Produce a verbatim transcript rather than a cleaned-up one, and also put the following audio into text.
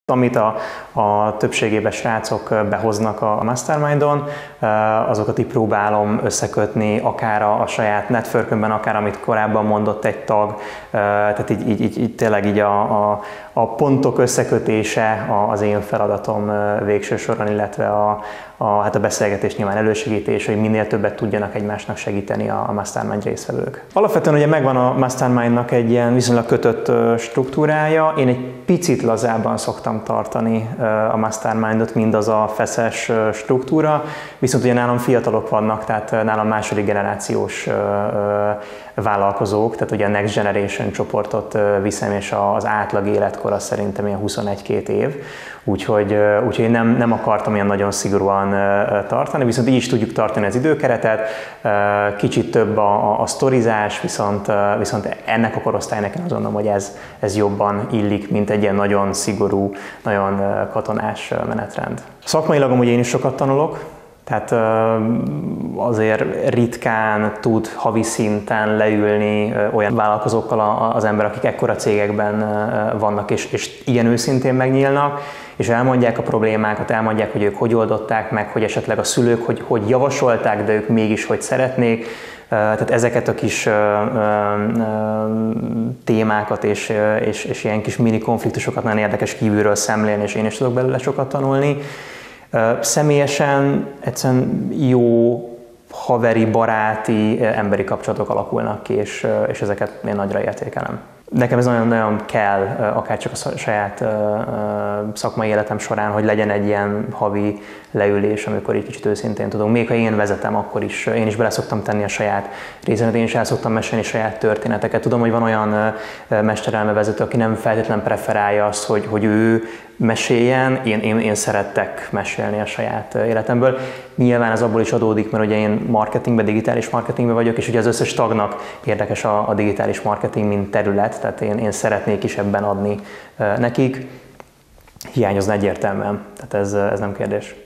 Amit a, a többségében srácok behoznak a Mastermindon, azokat így próbálom összekötni, akár a, a saját networkönben, akár amit korábban mondott egy tag, tehát így, így, így, így tényleg így a, a, a pontok összekötése az én feladatom végső soron, illetve a, a, hát a beszélgetés nyilván elősegítés, hogy minél többet tudjanak egymásnak segíteni a, a Mastermind résztvevők. Alapvetően ugye megvan a Mastermindnak egy ilyen viszonylag kötött struktúrája, én egy picit lazábban szoktam tartani a Mastermindot, mint az a feszes struktúra, viszont ugye nálam fiatalok vannak, tehát nálam második generációs vállalkozók, tehát ugye a Next Generation csoportot viszem, és az átlag életkor az szerintem ilyen huszonegy-két év, úgyhogy, úgyhogy nem, nem akartam ilyen nagyon szigorúan tartani, viszont így is tudjuk tartani az időkeretet, kicsit több a, a sztorizás, viszont, viszont ennek a korosztálynak én azt gondolom, hogy ez, ez jobban illik, mint egy ilyen nagyon szigorú, nagyon katonás menetrend. Szakmailag amúgy én is sokat tanulok, tehát azért ritkán tud havi szinten leülni olyan vállalkozókkal az ember, akik ekkora cégekben vannak, és, és ilyen őszintén megnyílnak, és elmondják a problémákat, elmondják, hogy ők hogy oldották meg, hogy esetleg a szülők hogy, hogy javasolták, de ők mégis hogy szeretnék. Tehát ezeket a kis témákat és, és, és ilyen kis mini konfliktusokat nagyon érdekes kívülről szemlélni, és én is tudok belőle sokat tanulni. Személyesen egyszerűen jó, haveri, baráti, emberi kapcsolatok alakulnak ki, és, és ezeket én nagyra értékelem. Nekem ez nagyon-nagyon kell, akár csak a saját szakmai életem során, hogy legyen egy ilyen havi leülés, amikor egy kicsit őszintén tudunk. Még ha én vezetem, akkor is én is bele szoktam tenni a saját részemet, én is el szoktam mesélni saját történeteket. Tudom, hogy van olyan mesterelmevezető, aki nem feltétlenül preferálja azt, hogy, hogy ő meséljen, én, én, én szerettek mesélni a saját életemből. Nyilván ez abból is adódik, mert ugye én marketingben, digitális marketingben vagyok, és ugye az összes tagnak érdekes a, a digitális marketing, mint terület, tehát én, én szeretnék is ebben adni nekik. Hiányozna egyértelműen, tehát ez, ez nem kérdés.